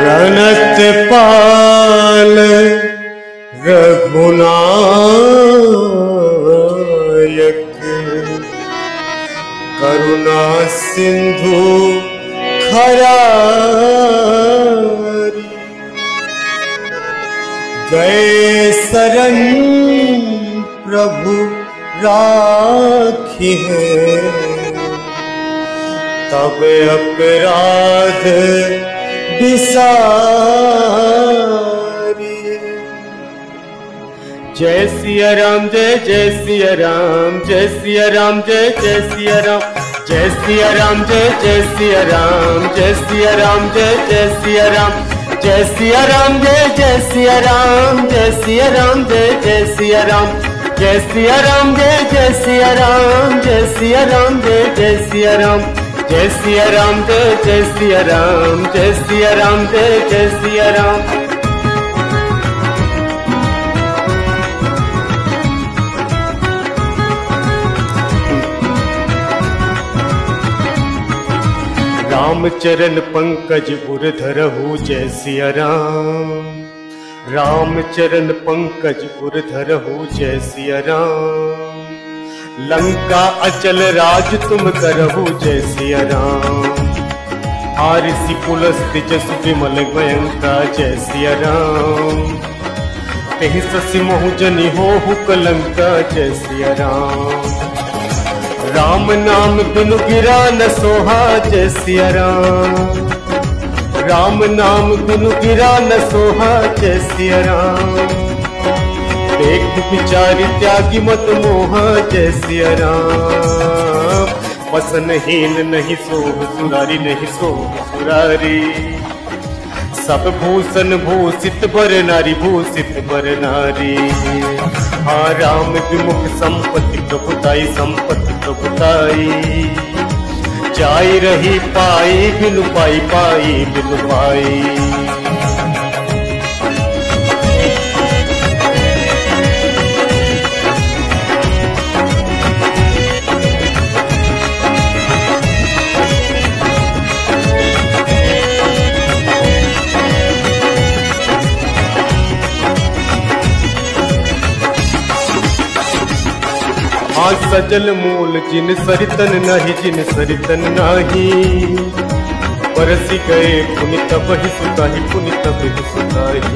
प्रणत पाल रघुनायक करुणा सिंधु खरारी गए शरण प्रभु राखी है तब अपराध विसारी। जय सिया राम जय जय सिया राम जय सिया राम जय जय सिया राम जय सिया राम जय जय सिया राम जय सिया राम जय जय सिया राम जय सिया राम जय जय सिया राम जय सिया राम जय जय सिया राम जय सिया राम जय जय सिया राम जय सिया राम जय जय सिया राम जय सिया राम जय जय सिया राम जय सिया राम जय जय सिया राम। राम चरण पंकज उर धरहु जय सिया राम राम चरण पंकज उर धरहु जय सिया राम लंका अचल राज तुम करहु जय सिया राम आरसी पुलस्त्य जसु विमल भयंका जय सिया राम तेहि ससि महु जनि होहु कलंका जय सिया राम राम नाम बिनु गिरा न सोहा जय सिया राम नाम बिनु गिरा न सोहा जय सिया राम देख विचारि त्यागी मत मोहा जय सिया राम वसनहीन नहीं सोह सुरारी नहीं सोह सुरारी सब भूषण भूषित बर नारी भूषित बर नारी। हाँ राम विमुख संपत्ति प्रभुताई संपत्ति प्रभुताई जाई रही पाई बिनु पाई पाई बिनु पाई। सजल मूल जिन सरितन नहीं जिन सरितन नहीं बरसी गए पुनि तब ही सुताही पुनि तब ही सुताही।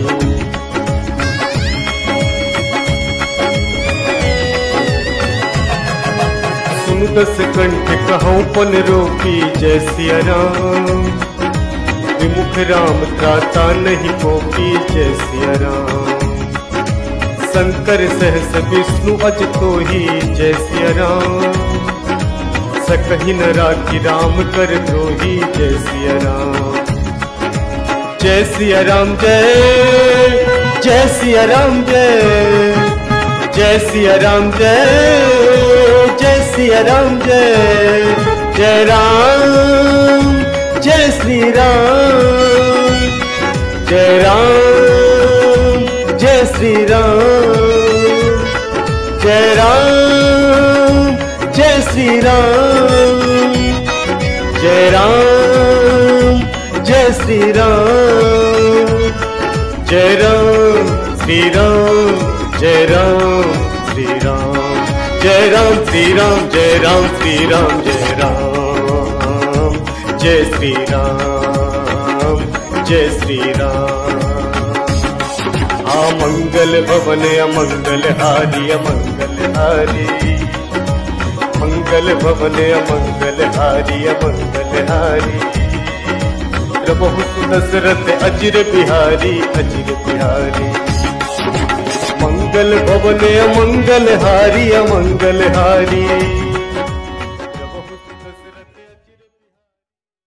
सुन दस कंठ कहूँ पन रोकी जय सिया राम विमुख राम त्राता नहीं पोपी जय सिया राम शंकर सहस विष्णु अज तो ही जय सिया राम सकहि न राखी राम कर द्रोही जय सिया राम जय सिया राम जय जय सिया राम जय जय सिया राम जय जय सिया राम जय जय राम जय श्री राम जय राम जय श्री राम जय राम जय श्री राम जय राम जय श्री राम जय राम श्री राम जय राम श्री राम जय राम श्री राम जय राम श्री राम जय राम जय श्री राम जय श्री राम। अमंगल भवन अमंगल हारी अमंगल हारी मंगल भवन अमंगल हारी अमंगल हारी प्रभु दशरथ अजिर बिहारी अजिर बिहारी मंगल भवन अमंगल हारी अमंगल हारी